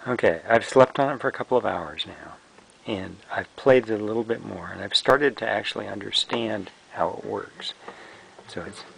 Okay, I've slept on it for a couple of hours now, and I've played it a little bit more, and I've started to actually understand how it works. So it's